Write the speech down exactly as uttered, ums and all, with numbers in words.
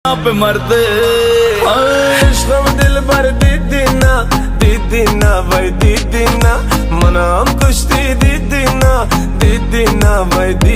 पे मरते इश्क़ दिल भर दीदी ना दीदी ना भाई दीदी ना मना हम कुश्ती